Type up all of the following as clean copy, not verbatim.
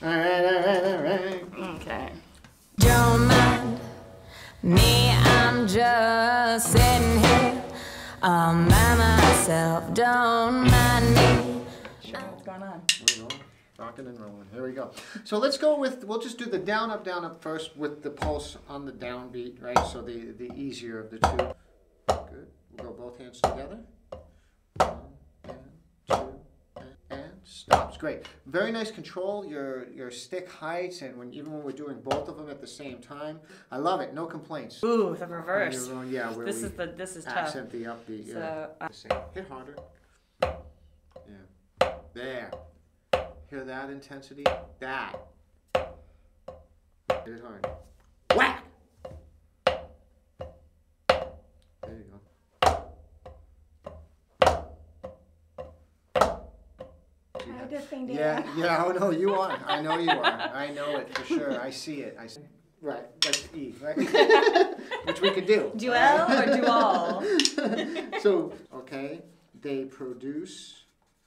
Alright. Okay. Don't mind me, I'm just sitting here all by myself. Don't mind me. What's going on? We're rolling, rocking and rolling. Here we go. So let's go with, we'll just do the down, up first with the pulse on the down beat, right? So the easier of the two. Good. We'll go both hands together. 1 and 2 and stops. Great. Very nice control. Your stick heights, and even when we're doing both of them at the same time, I love it. No complaints. Ooh, the reverse. Yeah, where this is tough. Accent the upbeat. So, yeah. Hit harder. Yeah. There. Hear that intensity? That. Hit it hard. Whack! There you go. Yeah, oh no, you are. I know you are. I know it for sure. I see it. Right, that's E, right? Which we could do. Duel or dual? So, okay, they produce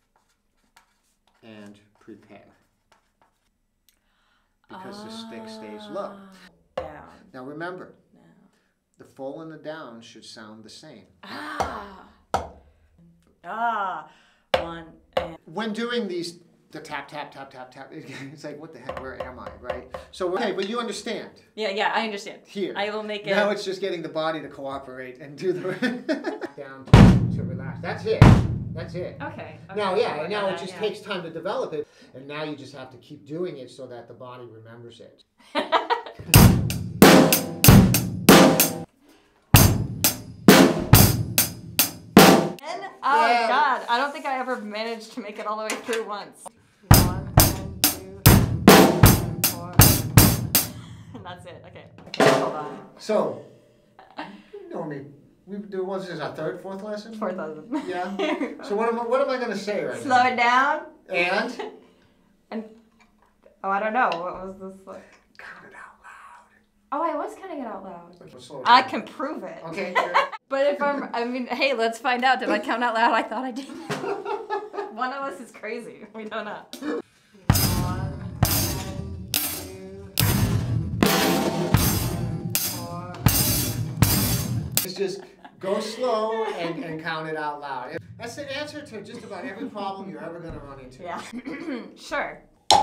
and prepare. Because the stick stays low. Down. Now remember, No. the full and the down should sound the same. One and When doing these, the tap, tap, tap, tap, tap, it's like, what the heck, where am I, right? So, okay, but you understand. yeah, I understand. Here. I will make it. Now it's just getting the body to cooperate and do the down to relax. That's it. That's it. Okay. Now, yeah, and now it just takes time to develop it, and now you just have to keep doing it so that the body remembers it. Oh Yeah. God, I don't think I ever managed to make it all the way through once. 1 and 2 and 4 and that's it. Okay, hold on. So, normally, we do, what's this, our third, fourth lesson? 4,000. Yeah? So what am I going to say right Slow now? it down. And? Oh, I don't know. What was this like? Count it out loud. Oh, I was counting it out loud. Slow it I down. can prove it. Okay. But if hey, let's find out. Did I count out loud? I thought I did. One of us is crazy. We don't know. 1 and 2 4. It's just go slow and count it out loud. That's the answer to just about every problem you're ever going to run into. Yeah. Sure.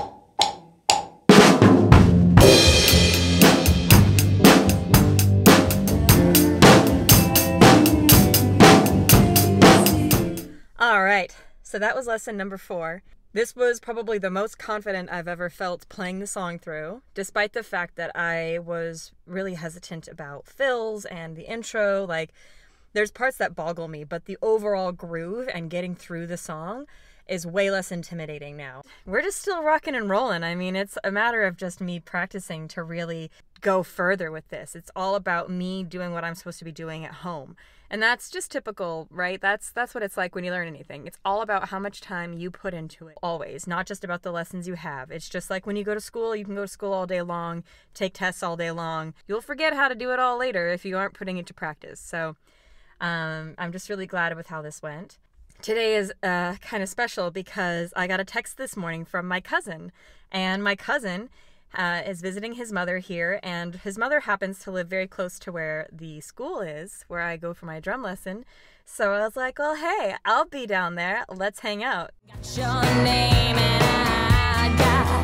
All right, so that was lesson number 4. This was probably the most confident I've ever felt playing the song through, despite the fact that I was really hesitant about fills and the intro. Like, there's parts that boggle me, but the overall groove and getting through the song is way less intimidating now. We're just still rocking and rolling. I mean, it's a matter of just me practicing to really go further with this. It's all about me doing what I'm supposed to be doing at home. And that's just typical, right? That's what it's like when you learn anything. It's all about how much time you put into it, always, not just about the lessons you have. It's just like when you go to school, you can go to school all day long, take tests all day long. You'll forget how to do it all later if you aren't putting it to practice. So I'm just really glad with how this went. Today is kind of special because I got a text this morning from my cousin, and my cousin is visiting his mother here, and his mother happens to live very close to where the school is, where I go for my drum lesson. So I was like, well, hey, I'll be down there. Let's hang out. Got your name and I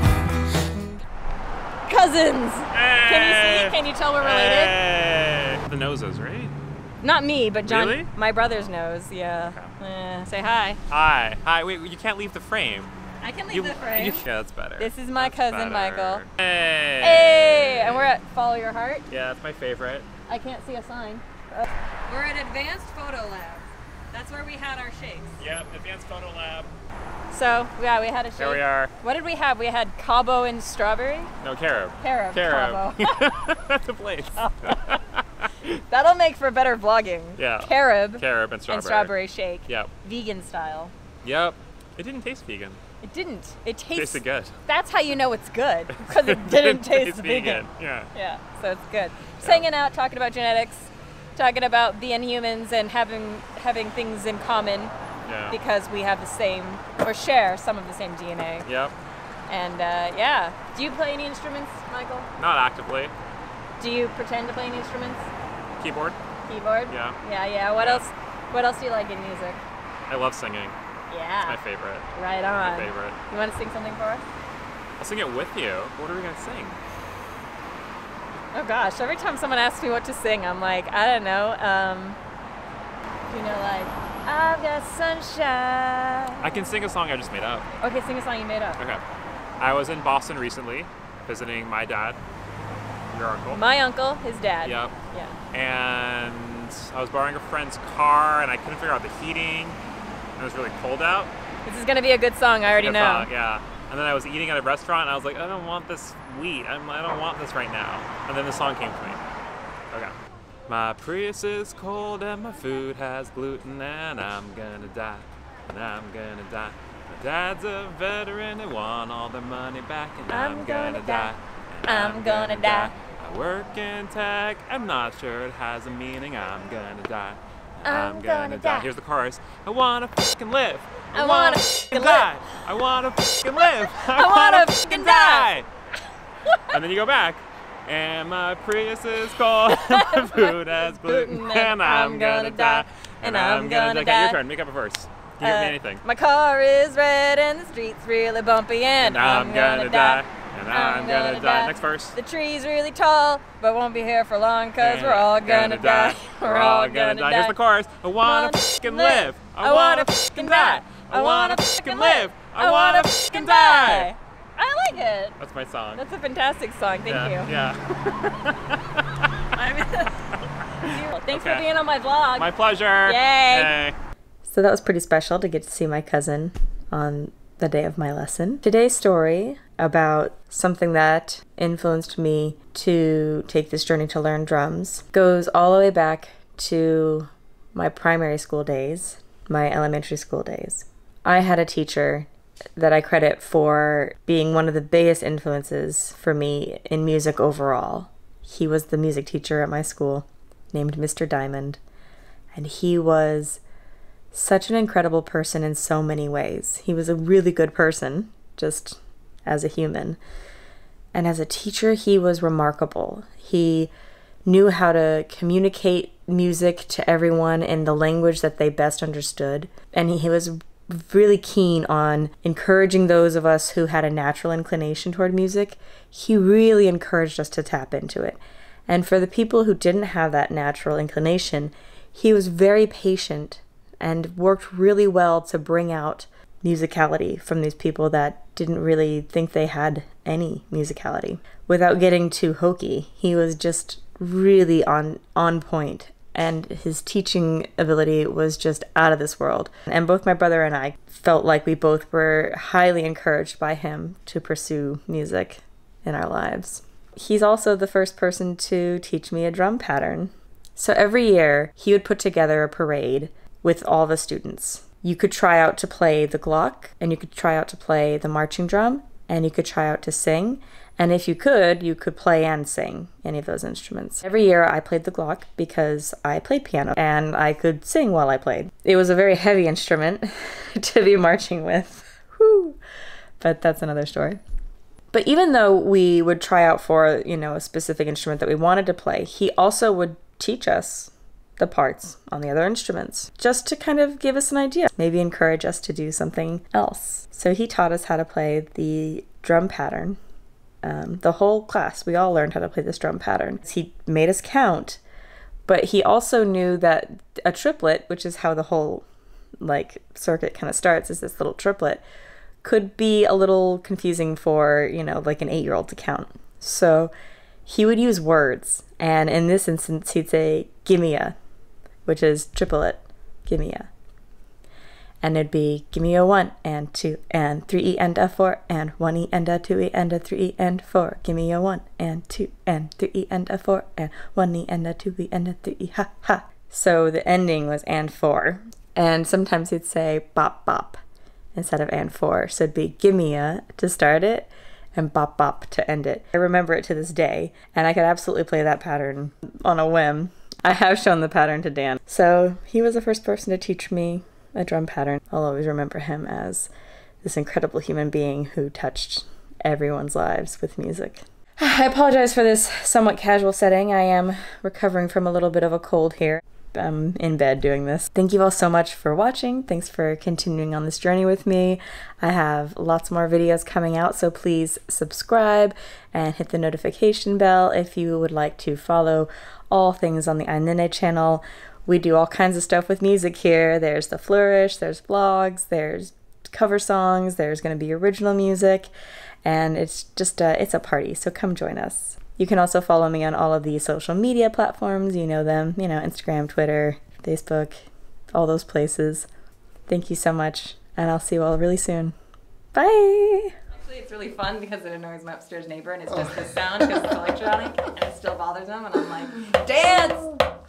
got Cousins! Hey! Can you see? Can you tell we're related? Hey! The noses, right? Not me, but John, Really? my brother's nose, yeah. Say hi. Hi. Hi. Wait, you can't leave the frame. I can leave the frame. Yeah, that's better. This is my That's cousin, better. Michael. Hey! Hey! And we're at Follow Your Heart. Yeah, that's my favorite. I can't see a sign. We're at Advanced Photo Lab. That's where we had our shakes. Yep, Advanced Photo Lab. So, yeah, we had a shake. There we are. What did we have? We had Cabo and strawberry? No, carob. Carob. Carob. Cabo. That's a place. That'll make for better vlogging. Yeah. Carob. Carob and strawberry. And strawberry shake. Yep. Vegan style. Yep. It didn't taste vegan. It didn't. It Tasted good. That's how you know it's good, because it didn't taste vegan. Yeah. Yeah, so it's good. Just hanging out, talking about genetics, talking about being humans and having things in common Yeah. because we have the same, or share some of the same DNA. Yep. And yeah, do you play any instruments, Michael? Not actively. Do you pretend to play any instruments? Keyboard. Keyboard? Yeah. Yeah. What else? What else do you like in music? I love singing. Yeah. It's my favorite. Right on. My favorite. You want to sing something for us? I'll sing it with you. What are we gonna sing? Oh gosh, every time someone asks me what to sing, I'm like, I don't know. You know, like, I've got sunshine. I can sing a song I just made up. Okay, sing a song you made up. Okay. I was in Boston recently, visiting my dad, your uncle. My uncle, his dad. Yep. Yeah. And I was borrowing a friend's car, and I couldn't figure out the heating. And it was really cold out. This is gonna be a good song, I already Good know. song, yeah. And then I was eating at a restaurant, and I was like, I don't want this wheat. I don't want this right now. And then the song came to me. Okay. My Prius is cold and my food has gluten, and I'm gonna die. And I'm gonna die. My dad's a veteran, they want all their money back, and I'm gonna die. And I'm gonna die. I work in tech, I'm not sure it has a meaning. I'm gonna die. I'm gonna die. Here's the chorus. I wanna fucking live. I wanna fucking die. I wanna fucking live. I wanna fucking die. And then you go back. And my Prius is cold, my food has gluten, and I'm gonna die. And I'm gonna die. Okay, your turn. Make up a verse. You give me anything. My car is red and the street's really bumpy, and I'm gonna die. And I'm gonna die. Next verse. The tree's really tall, but won't be here for long, cause we're all gonna die. We're all gonna die. Here's the chorus. I wanna fucking live. I wanna fucking die. I wanna fucking live. I wanna fucking die. I like it. That's my song. That's a fantastic song. Thank you. Yeah. Thanks for Okay. being on my vlog. My pleasure. Yay. Yay. So that was pretty special to get to see my cousin on the day of my lesson. Today's story about something that influenced me to take this journey to learn drums goes all the way back to my primary school days, my elementary school days. I had a teacher that I credit for being one of the biggest influences for me in music overall. He was the music teacher at my school, named Mr. Diamond, and he was such an incredible person in so many ways. He was a really good person, just as a human. And as a teacher, he was remarkable. He knew how to communicate music to everyone in the language that they best understood. And he was really keen on encouraging those of us who had a natural inclination toward music. He really encouraged us to tap into it. And for the people who didn't have that natural inclination, he was very patient and worked really well to bring out musicality from these people that didn't really think they had any musicality. Without getting too hokey, he was just really on point, and his teaching ability was just out of this world. And both my brother and I felt like we both were highly encouraged by him to pursue music in our lives. He's also the first person to teach me a drum pattern. So every year, he would put together a parade with all the students. You could try out to play the Glock, and you could try out to play the marching drum, and you could try out to sing. And if you could play and sing any of those instruments. Every year I played the Glock because I played piano and I could sing while I played. It was a very heavy instrument to be marching with. Whew. But that's another story. But even though we would try out for, a specific instrument that we wanted to play, he also would teach us the parts on the other instruments, just to kind of give us an idea, maybe encourage us to do something else. So he taught us how to play the drum pattern. The whole class, we all learned how to play this drum pattern. He made us count, but he also knew that a triplet, which is how the whole circuit kind of starts, is this little triplet, could be a little confusing for, an 8-year-old to count. So he would use words, and in this instance, he'd say, gimme a, which is triplet, gimme a. And it'd be, give me a 1 and 2 and 3 and a 4 and 1 and a 2 and a 3 and 4. Give me a 1 and 2 and 3 and a 4 and 1 and a 2 and a 3. Ha ha. So the ending was and 4. And sometimes he'd say bop bop instead of and 4. So it'd be give me a to start it and bop bop to end it. I remember it to this day, and I could absolutely play that pattern on a whim. I have shown the pattern to Dan. So he was the first person to teach me a drum pattern. I'll always remember him as this incredible human being who touched everyone's lives with music. I apologize for this somewhat casual setting. I am recovering from a little bit of a cold here. I'm in bed doing this. Thank you all so much for watching. Thanks for continuing on this journey with me. I have lots more videos coming out, so please subscribe and hit the notification bell if you would like to follow all things on the Ainene channel. We do all kinds of stuff with music here. There's the flourish, there's vlogs, there's cover songs, there's going to be original music, and it's just it's a party, so come join us. You can also follow me on all of the social media platforms. You know them, you know, Instagram, Twitter, Facebook, all those places. Thank you so much, and I'll see you all really soon. Bye! Actually, it's really fun because it annoys my upstairs neighbor, and it's just this sound because it's electronic, and it still bothers him, and I'm like, dance!